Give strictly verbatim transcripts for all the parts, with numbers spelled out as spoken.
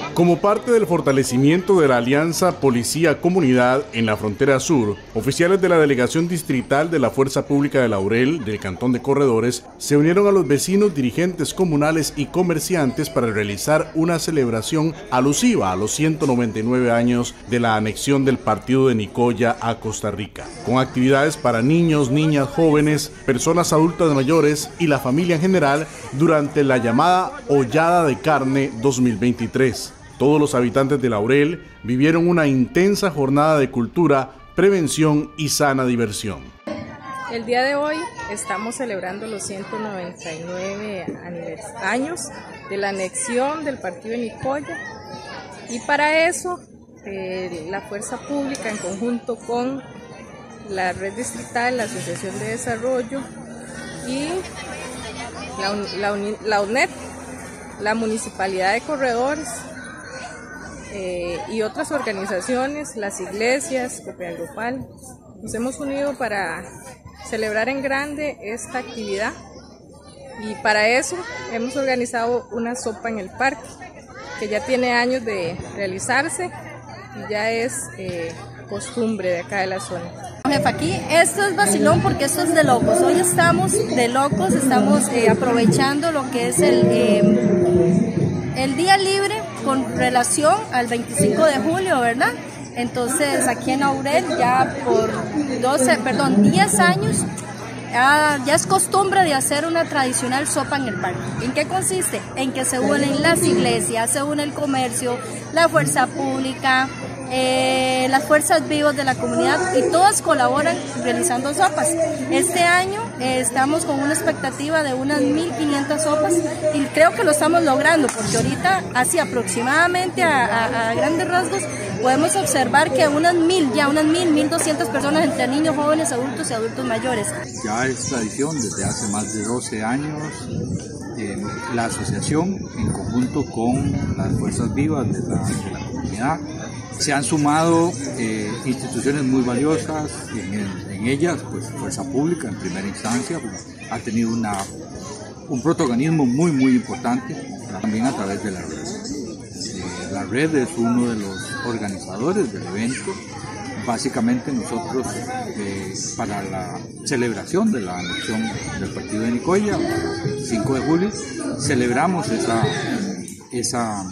Como parte del fortalecimiento de la alianza Policía-Comunidad en la frontera sur, oficiales de la Delegación Distrital de la Fuerza Pública de Laurel, del Cantón de Corredores, se unieron a los vecinos, dirigentes comunales y comerciantes para realizar una celebración alusiva a los ciento noventa y nueve años de la anexión del partido de Nicoya a Costa Rica, con actividades para niños, niñas, jóvenes, personas adultas mayores y la familia en general durante la llamada Hollada de Carne dos mil veintitrés. Todos los habitantes de Laurel vivieron una intensa jornada de cultura, prevención y sana diversión. El día de hoy estamos celebrando los ciento noventa y nueve años de la anexión del partido de Nicoya, y para eso eh, la Fuerza Pública en conjunto con la Red Distrital, la Asociación de Desarrollo y la, la, la U N E D, la Municipalidad de Corredores, Eh, y otras organizaciones, las iglesias, Copiagropal, nos hemos unido para celebrar en grande esta actividad, y para eso hemos organizado una sopa en el parque que ya tiene años de realizarse y ya es eh, costumbre de acá de la zona. Jefa, aquí esto es vacilón porque esto es de locos. Hoy estamos de locos, estamos eh, aprovechando lo que es el, eh, el día libre con relación al veinticinco de julio, ¿verdad? Entonces aquí en Laurel ya por doce, perdón, diez años ya, ya es costumbre de hacer una tradicional sopa en el parque. ¿En qué consiste? En que se unen las iglesias, se une el comercio, la fuerza pública, eh, las fuerzas vivas de la comunidad, y todas colaboran realizando sopas. Este año eh, estamos con una expectativa de unas mil quinientas sopas y creo que lo estamos logrando, porque ahorita así aproximadamente a, a, a grandes rasgos podemos observar que unas mil, ya unas mil, mil doscientas personas entre niños, jóvenes, adultos y adultos mayores. Ya es tradición desde hace más de doce años, eh, la asociación en conjunto con las fuerzas vivas de la, de la comunidad. Se han sumado eh, instituciones muy valiosas, en, en ellas pues Fuerza Pública en primera instancia pues, ha tenido una, un protagonismo muy muy importante, también a través de la red. Eh, la red es uno de los organizadores del evento. Básicamente nosotros eh, para la celebración de la anexión del partido de Nicoya, cinco de julio, celebramos esa, esa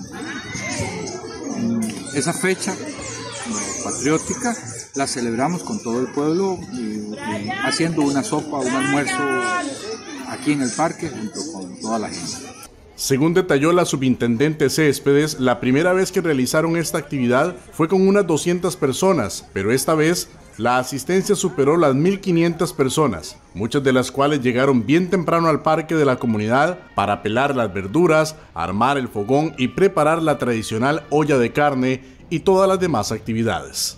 Esa fecha patriótica, la celebramos con todo el pueblo, eh, eh, haciendo una sopa, un almuerzo aquí en el parque junto con toda la gente. Según detalló la subintendente Céspedes, la primera vez que realizaron esta actividad fue con unas doscientas personas, pero esta vez la asistencia superó las mil quinientas personas, muchas de las cuales llegaron bien temprano al parque de la comunidad para pelar las verduras, armar el fogón y preparar la tradicional olla de carne y todas las demás actividades.